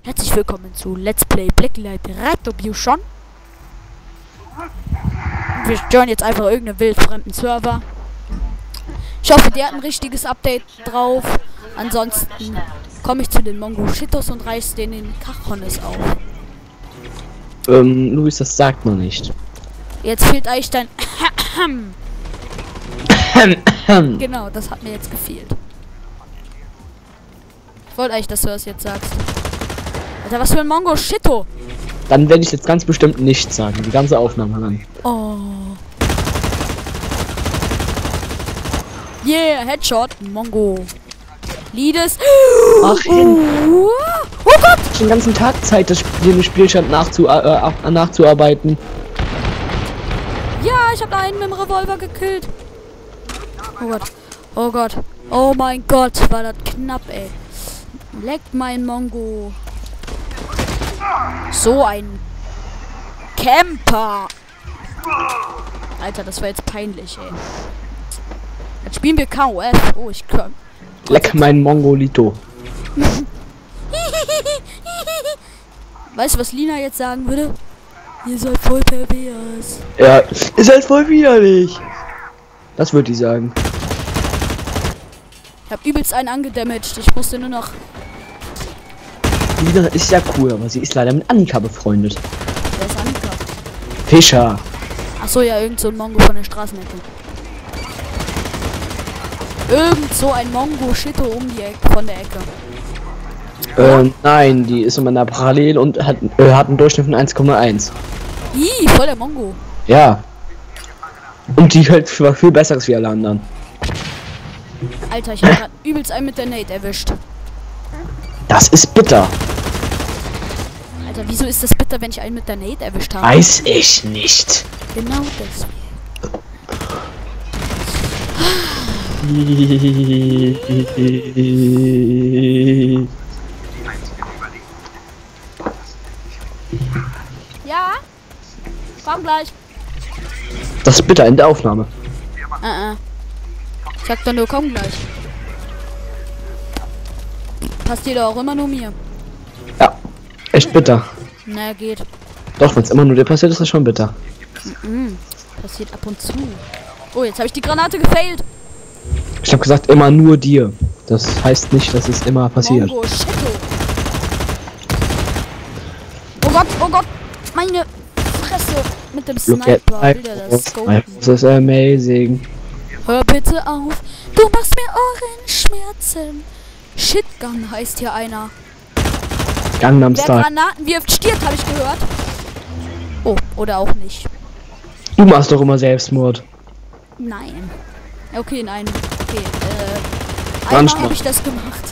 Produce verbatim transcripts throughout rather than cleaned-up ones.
Herzlich willkommen zu Let's Play Blacklight Retribution. Wir joinen jetzt einfach irgendeinen wildfremden Server. Ich hoffe, der hat ein richtiges Update drauf. Ansonsten komme ich zu den Mongoschitos und reiß den in Cajones auf. Ähm, Luis, das sagt man nicht. Jetzt fehlt eigentlich dein Genau, das hat mir jetzt gefehlt. Ich wollte eigentlich, dass du das jetzt sagst. Alter, was für ein Mongo-Shito! Dann werde ich jetzt ganz bestimmt nicht sagen. Die ganze Aufnahme lang. Oh. Yeah, Headshot, Mongo. Liedes. Ach, oh, oh Gott! Ich den ganzen Tag Zeit, das Spiel, den Spielstand nachzu äh, nachzuarbeiten. Ja, ich habe da einen mit dem Revolver gekillt. Oh Gott. Oh Gott. Oh mein Gott, war das knapp, ey. Leckt mein Mongo. So ein Camper. Alter, das war jetzt peinlich, ey. Jetzt spielen wir K O F. Oh, ich kann. Leck mein Mongolito. Weißt du, was Lina jetzt sagen würde? Ihr seid voll pervers. Ja, ist halt voll widerlich. Das würde ich sagen. Ich hab übelst einen angedamaged. Ich musste nur noch. Lina ist ja cool, aber sie ist leider mit Annika befreundet. Wer ist Annika? Fischer. Achso, ja, irgend so ein Mongo von der Straßenecke. Irgend so ein Mongo-Shito um die Ecke, von der Ecke. Ähm, nein, die ist in meiner Parallel und hat, äh, hat einen Durchschnitt von eins Komma eins. Ih, voll der Mongo. Ja. Und die halt viel, viel besseres wie alle anderen. Alter, ich hab grad übelst einen mit der Nate erwischt. Das ist bitter. Alter, wieso ist das bitter, wenn ich einen mit der Nate erwischt habe? Weiß ich nicht. Genau deswegen. Ja? Komm gleich. Das ist bitter in der Aufnahme. Uh -uh. Ich sag doch nur, komm gleich. Passiert auch immer nur mir. Ja, echt bitter. Na, geht. Doch, wenn es immer nur dir passiert, ist das schon bitter. Mhm. Passiert ab und zu. Oh, jetzt habe ich die Granate gefailt. Ich habe gesagt, immer nur dir. Das heißt nicht, dass es immer passiert. Mongo, Shito. Oh Gott, oh Gott. Meine Fresse mit dem Look at Sniper. my Will der das force. scopen? My force is amazing. Hör bitte auf. Du machst mir Ohrenschmerzen. Shitgun heißt hier einer. Gangnam Wer Style. Granaten wirft, stirbt, habe ich gehört. Oh, oder auch nicht. Du machst doch immer Selbstmord. Nein. Okay, nein. Okay, äh. Manchmal. Einmal habe ich das gemacht.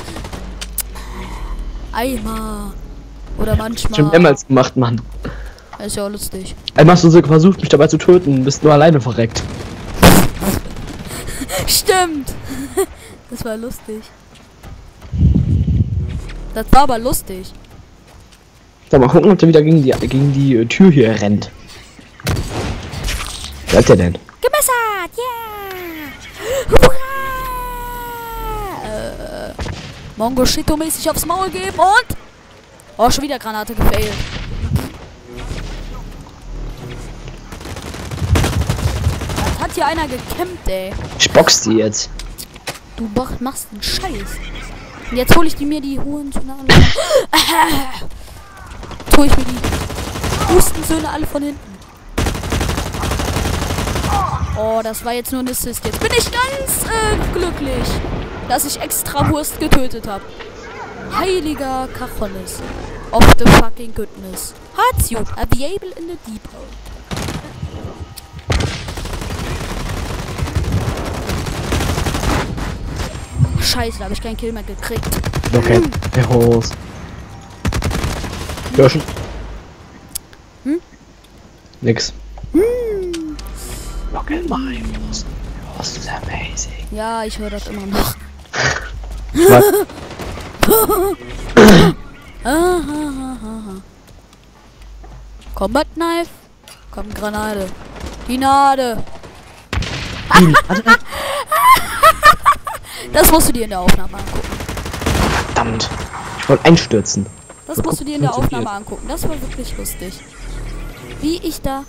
Einmal. Oder manchmal. Schon mehrmals gemacht, Mann. Das ist ja auch lustig. Einmal hast du so versucht, mich dabei zu töten, bist nur alleine verreckt. Stimmt. Das war lustig. Das war aber lustig. So, mal gucken, ob der wieder gegen die, gegen die äh, Tür hier rennt. Wer ist der denn? Gemessert! Yeah! Hurra! Äh, Mongo Shito-mäßig aufs Maul geben und... Oh, schon wieder Granate gefailt. Was hat hier einer gekämpft, ey? Ich box die jetzt. Du mach- machst einen Scheiß. Und jetzt hole ich die mir die Hurensöhne alle. Jetzt hole ich mir die Hustensöhne alle von hinten. Oh, das war jetzt nur ein Assist. Jetzt bin ich ganz äh, glücklich, dass ich extra Wurst getötet habe. Heiliger Cajones. Of the fucking goodness. Hardsuit available in the depot. Scheiße, da habe ich keinen Kill mehr gekriegt. Okay, der Hose. Ja, schon. Hm? Nix. Hm. Look at my force. Force is amazing. Ja, ich höre das immer noch. Was? Combat Knife. Komm, Granate. Gnade. Das musst du dir in der Aufnahme angucken. Verdammt. Ich wollte einstürzen. Das Das musst du dir in der Aufnahme angucken. Das war wirklich lustig. Wie ich da...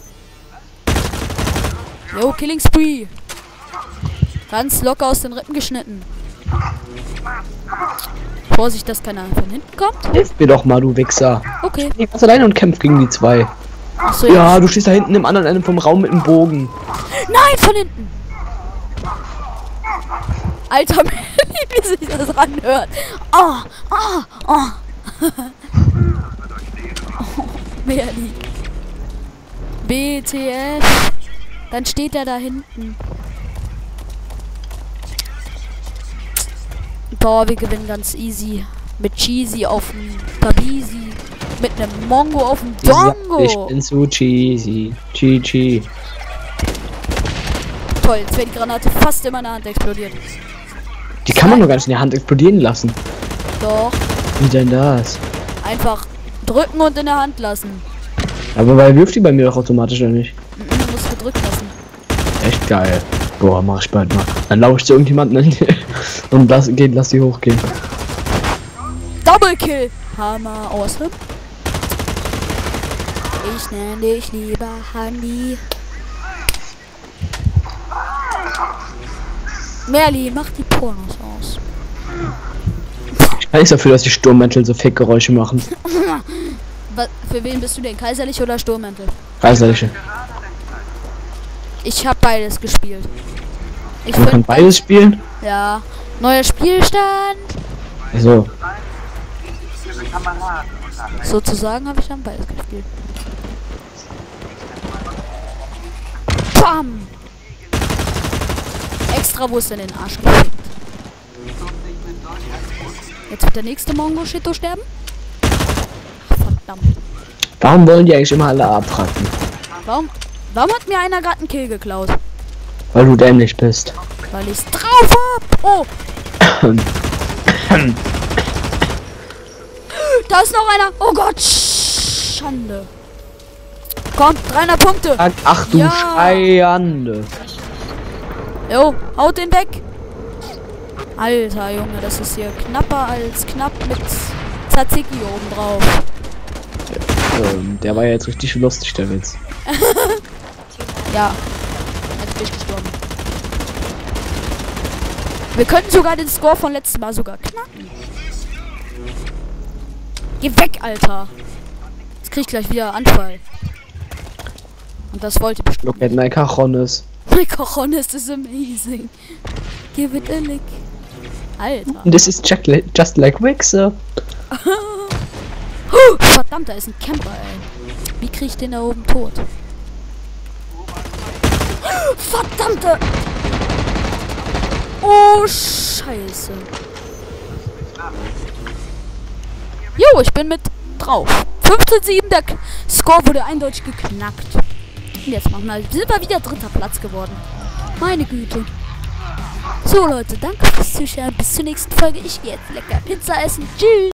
Yo, Killing Spree. Ganz locker aus den Rippen geschnitten. Vorsicht, dass keiner von hinten kommt. Hilf mir doch mal, du Wichser. Okay. Ich bin alleine und kämpf gegen die zwei. Achso, Ja, du stehst da hinten im anderen Ende vom Raum mit dem Bogen. Nein, von hinten. Alter, wie sich das anhört. Oh, oh, oh. Oh, Merli. B T F. Dann steht er da hinten. Boah, wir gewinnen ganz easy. Mit Cheesy auf dem Tabisi. Mit einem Mongo auf dem Dongo. Ich bin so cheesy. Chi-chi. Toll, jetzt wäre die Granate fast in meiner Hand explodiert. Die kann man nur gar nicht in der Hand explodieren lassen. Doch. Wie denn das? Einfach drücken und in der Hand lassen. Aber weil wirft die bei mir doch automatisch oder nicht? Mhm, du musst gedrückt lassen. Echt geil. Boah, mach ich bald mal. Dann laufe ich zu irgendjemanden und lass, geht, lass die hochgehen. Double Kill. Hammer, awesome. Ich nenne dich lieber Handy. Merli, mach die Pornos aus. Ich kann nichts dafür, dass die Sturmmäntel so Fickgeräusche machen. Was, für wen bist du denn? Kaiserlich oder Sturmmäntel? Kaiserliche. Ich habe beides gespielt. Ich Man kann beides spielen? Ja. Neuer Spielstand. Also. Sozusagen habe ich dann beides gespielt. Bam! Extra Wurst in den Arsch gekriegt. Jetzt wird der nächste Mongo-Shito sterben. Ach, verdammt. Warum wollen die eigentlich immer alle abfragen? Warum, warum hat mir einer gerade einen Kill geklaut? Weil du dämlich bist. Weil ich's drauf hab. Oh! Da ist noch einer. Oh Gott. Schande. Komm, dreihundert Punkte. Ach du Ja. Scheiße. Jo, haut den weg. Alter Junge, das ist hier knapper als knapp mit Tzatziki oben drauf. Ähm, der war ja jetzt richtig lustig, der Witz. Ja, jetzt bin ich gestorben. Wir könnten sogar den Score von letztem Mal sogar knacken. Geh weg, Alter. Jetzt krieg ich gleich wieder Anfall. Und das wollte bestimmt. Look at my cajones. My cojones is amazing. Give it a lick. Alter. This is just like, just like Wichser. Huh, verdammt, da ist ein Camper, ey. Wie krieg ich den da oben tot? Verdammte! Oh, Scheiße. Jo, ich bin mit drauf. fünfzehn sieben, der K Score wurde eindeutig geknackt. Und jetzt machen wir, sind wir wieder dritter Platz geworden. Meine Güte. So Leute, danke fürs Zuschauen. Bis zur nächsten Folge. Ich gehe jetzt lecker Pizza essen. Tschüss.